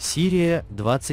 Сирия,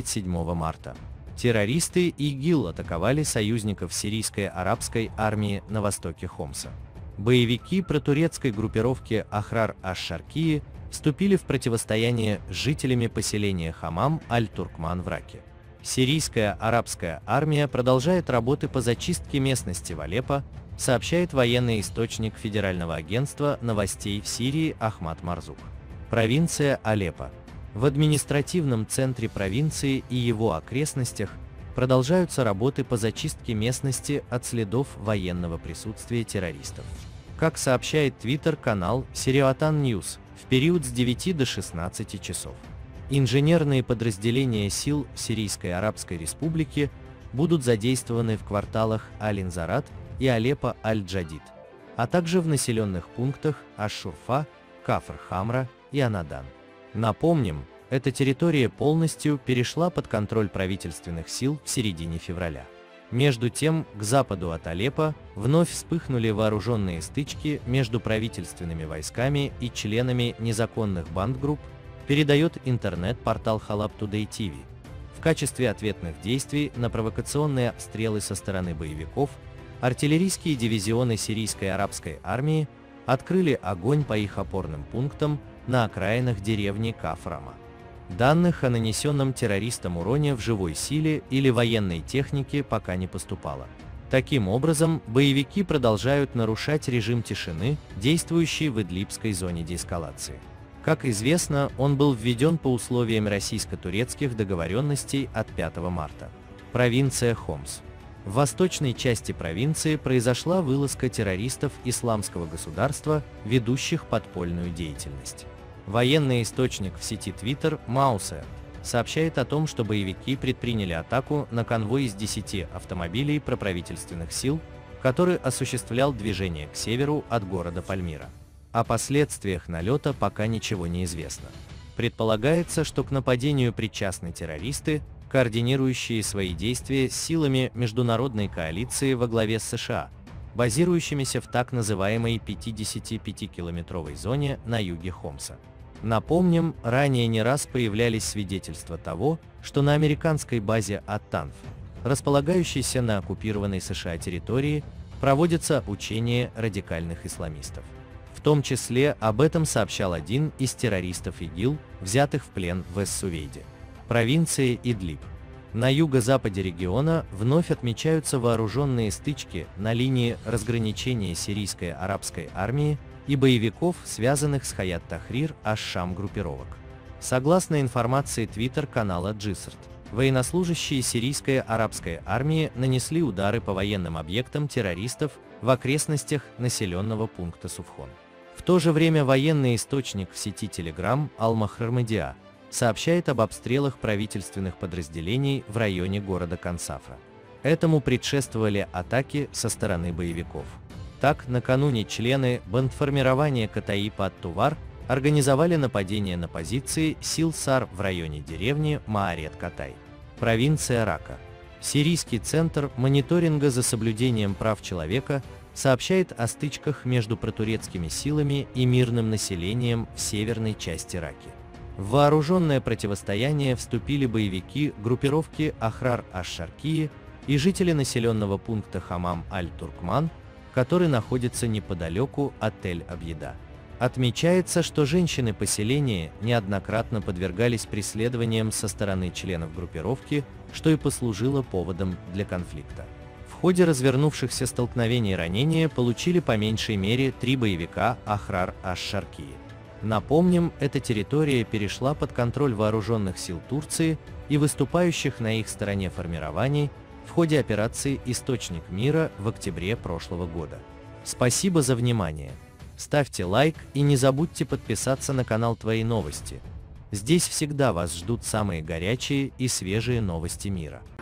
27 марта. Террористы ИГИЛ атаковали союзников сирийской арабской армии на востоке Хомса. Боевики протурецкой группировки Ахрар аш-Шаркии вступили в противостояние с жителями поселения Хамам аль-Туркман в Раке. Сирийская арабская армия продолжает работы по зачистке местности в Алеппо, сообщает военный источник Федерального агентства новостей в Сирии Ахмад Марзук. Провинция Алеппо. В административном центре провинции и его окрестностях продолжаются работы по зачистке местности от следов военного присутствия террористов. Как сообщает Твиттер-канал Сириатан Ньюс, в период с 9 до 16 часов инженерные подразделения сил Сирийской Арабской Республики будут задействованы в кварталах Аль-Инзарат и Алеппо Аль-Джадид, а также в населенных пунктах Аш-Шурфа, Кафр-Хамра и Анадан. Напомним, эта территория полностью перешла под контроль правительственных сил в середине февраля. Между тем, к западу от Алеппо вновь вспыхнули вооруженные стычки между правительственными войсками и членами незаконных бандгрупп, передает интернет-портал Halab Today TV. В качестве ответных действий на провокационные обстрелы со стороны боевиков артиллерийские дивизионы сирийской арабской армии открыли огонь по их опорным пунктам на окраинах деревни Кафрама. Данных о нанесенном террористам уроне в живой силе или военной технике пока не поступало. Таким образом, боевики продолжают нарушать режим тишины, действующий в Идлибской зоне деэскалации. Как известно, он был введен по условиям российско-турецких договоренностей от 5 марта. Провинция Хомс. В восточной части провинции произошла вылазка террористов Исламского государства, ведущих подпольную деятельность. Военный источник в сети Twitter Mauser сообщает о том, что боевики предприняли атаку на конвой из 10 автомобилей проправительственных сил, который осуществлял движение к северу от города Пальмира. О последствиях налета пока ничего не известно. Предполагается, что к нападению причастны террористы, координирующие свои действия с силами международной коалиции во главе с США, базирующимися в так называемой 55-километровой зоне на юге Хомса. Напомним, ранее не раз появлялись свидетельства того, что на американской базе Ат-Танф, располагающейся на оккупированной США территории, проводятся учения радикальных исламистов. В том числе об этом сообщал один из террористов ИГИЛ, взятых в плен в Эс-Сувейде, провинции Идлиб. На юго-западе региона вновь отмечаются вооруженные стычки на линии разграничения сирийской арабской армии и боевиков, связанных с Хаят-Тахрир аш-Шам группировок. Согласно информации Твиттер-канала Джисрт, военнослужащие сирийской арабской армии нанесли удары по военным объектам террористов в окрестностях населенного пункта Суфхон. В то же время военный источник в сети Telegram Ал-Махрар-Медиа сообщает об обстрелах правительственных подразделений в районе города Кансафра. Этому предшествовали атаки со стороны боевиков. Так, накануне члены бандформирования Катаиб ат-Тувар организовали нападение на позиции сил САР в районе деревни Маарет-Катай, провинция Рака. Сирийский центр мониторинга за соблюдением прав человека сообщает о стычках между протурецкими силами и мирным населением в северной части Раки. В вооруженное противостояние вступили боевики группировки Ахрар аш-Шаркии и жители населенного пункта Хамам аль-Туркман, который находится неподалеку от Тель-Абьеда. Отмечается, что женщины поселения неоднократно подвергались преследованиям со стороны членов группировки, что и послужило поводом для конфликта. В ходе развернувшихся столкновений ранения получили по меньшей мере 3 боевика Ахрар аш-Шаркии. Напомним, эта территория перешла под контроль вооруженных сил Турции и выступающих на их стороне формирований в ходе операции «Источник мира» в октябре прошлого года. Спасибо за внимание. Ставьте лайк и не забудьте подписаться на канал Твои новости. Здесь всегда вас ждут самые горячие и свежие новости мира.